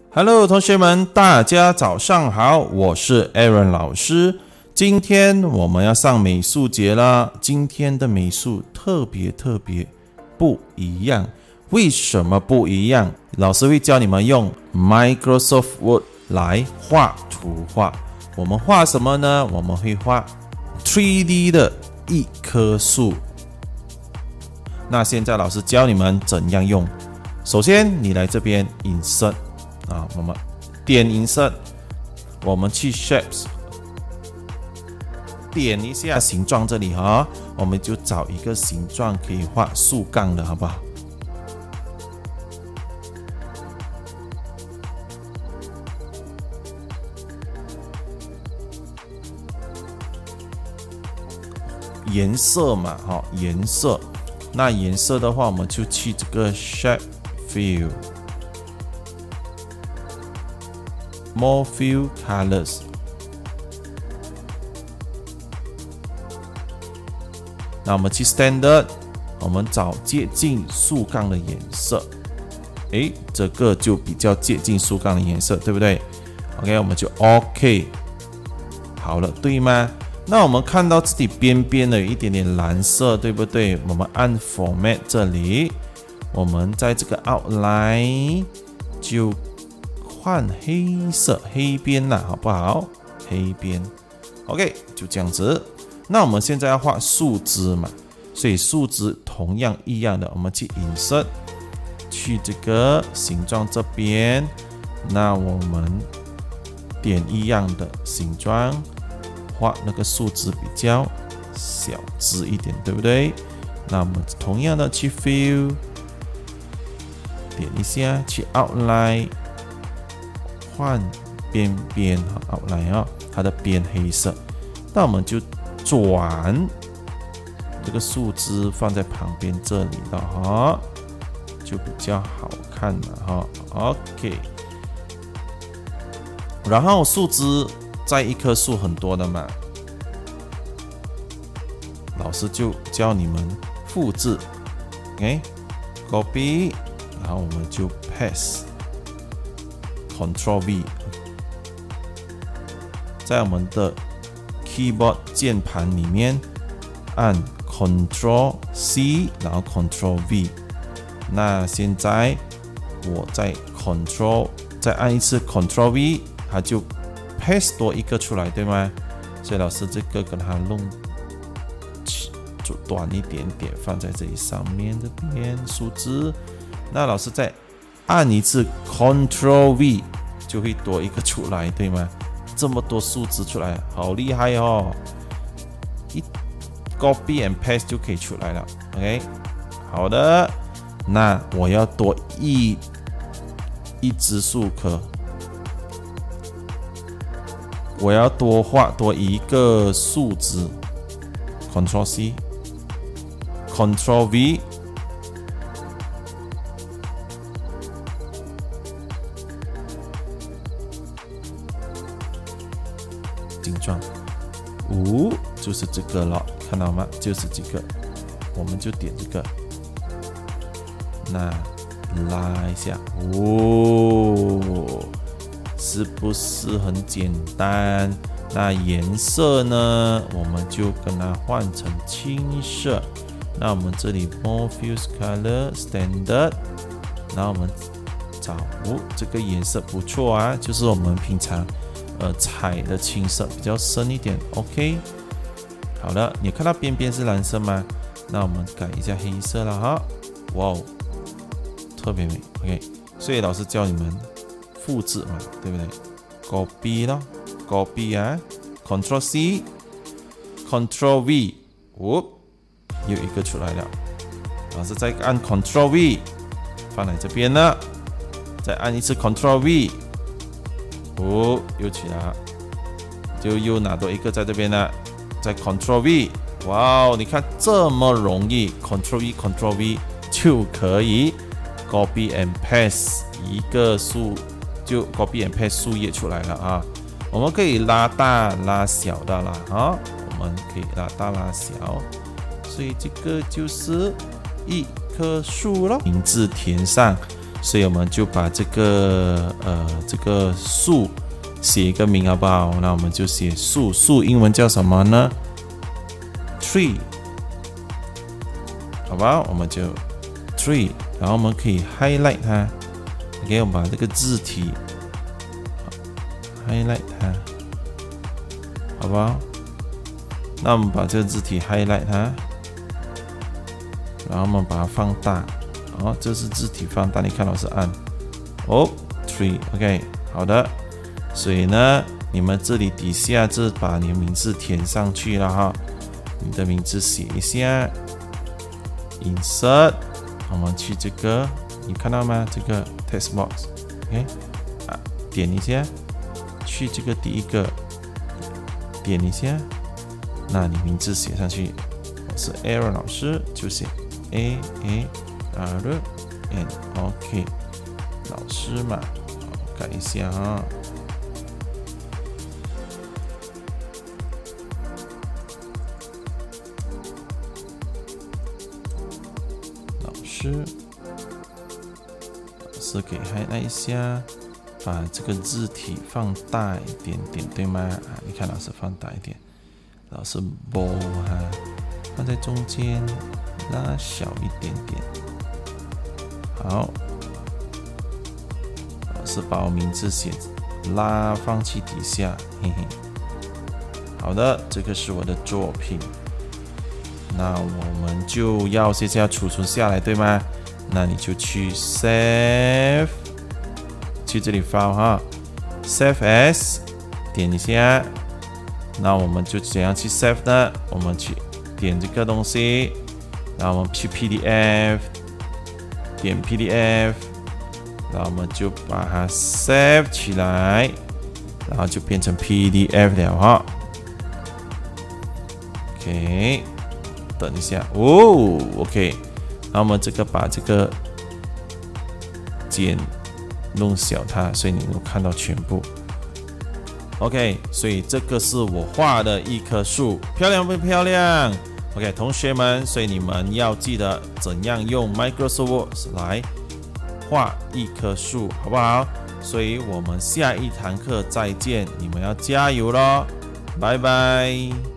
Hello， 同学们，大家早上好，我是 Aaron 老师。今天我们要上美术节了，今天的美术特别不一样。为什么不一样？老师会教你们用 Microsoft Word 来画图画。我们画什么呢？我们会画 3D 的一棵树。那现在老师教你们怎样用。首先，你来这边 Insert。我们点 Insert， 我们去 Shapes， 点一下形状这里我们就找一个形状可以画树干的，好不好？颜色嘛，颜色。那颜色的话，我们就去这个 Shape Fill。More few colors， 那我们去 Standard， 我们找接近树干的颜色。这个就比较接近树干的颜色，对不对 ？OK， 我们就 OK， 好了，对吗？那我们看到这里边边的有一点点蓝色，对不对？我们按 Format 这里，我们在这个 Outline 就换黑色黑边啦，好不好？黑边 ，OK， 就这样子。那我们现在要画树枝嘛，所以树枝同样一样的，我们去 Insert， 去这个形状这边，那我们点一样的形状，画那个树枝比较小枝一点，对不对？那我们同样的去 Fill， 点一下去 Outline。换边边outline它的边黑色，那我们就转这个树枝放在旁边这里了就比较好看了OK， 然后树枝在一棵树很多的嘛，老师就教你们复制，copy， 然后我们就 paste。Ctrl V， 在我们的 keyboard 键盘里面按 Ctrl C， 然后 Ctrl V。那现在我再按一次 Ctrl V， 它就 paste 多一个出来，对吗？所以老师这个跟它弄短一点点，放在这里上面这边树枝。那老师再按一次 Ctrl V 就会多一个出来，对吗？这么多树枝出来，好厉害哦！一 Copy and Paste 就可以出来了。OK， 好的。那我要多一只树棵，我要画多一个树枝。Ctrl C， Ctrl V。形状就是这个了，看到吗？就是这个，我们就点这个，那拉一下，是不是很简单？那颜色呢？我们就跟它换成青色。那我们这里 More Fuse Color Standard， 然后我们找这个颜色不错啊，就是我们平常彩的青色比较深一点 ，OK。好了，你看到边边是蓝色吗？那我们改一下黑色了哈。哇哦，特别美 ，OK。所以老师教你们复制嘛，对不对 ？Copy 咯 ，Copy 啊 ，Ctrl C，Ctrl V， 又一个出来了。老师再按 Ctrl V， 放在这边了，再按一次 Ctrl V。又起来了，就又拿多一个在这边了，再 Ctrl V， 哇哦，你看这么容易 ，Ctrl V 就可以 Copy and Paste 一个就 Copy and Paste 树叶出来了啊。我们可以拉大拉小的啦我们可以拉大拉小，所以这个就是一棵树咯，名字填上。 所以我们就把这个树写一个名好不好？那我们就写树，树英文叫什么呢 ？tree， 好吧？我们就 tree， 然后我们可以 highlight 它。OK， 我们把这个字体 highlight 它，好不好？那我们把这个字体 highlight 它，然后我们把它放大。哦，这是字体放大，你看老师按哦 ，tree， OK， 好的。所以呢，你们这里底下就把你的名字填上去了哈，你的名字写一下 ，insert， 我们去这个，你看到吗？这个 text box，OK， 点一下，去这个第一个，点一下，那你名字写上去，我是 Aaron 老师，就写 AARN，OK， 老师嘛，改一下哈。老师给highlight一下，把这个字体放大一点点，对吗？你看老师放大一点，老师 bold 哈，放在中间，拉小一点点。好，老师把我名字写拉放去底下，嘿嘿。好的，这个是我的作品。那我们就要现在要储存下来，对吗？那你就去 save， 去这里 file 哈 ，save as， 点一下。那我们就怎样去 save 呢？我们去点这个东西，然后我们去 PDF， 点 PDF， 然后我们就把它 save 起来，然后就变成 PDF 了哈。OK。等一下哦 ，OK， 那我们这个把这个键弄小它，所以你能看到全部。OK， 所以这个是我画的一棵树，漂亮不漂亮 ？OK， 同学们，所以你们要记得怎样用 Microsoft Word 来画一棵树，好不好？所以我们下一堂课再见，你们要加油咯，拜拜。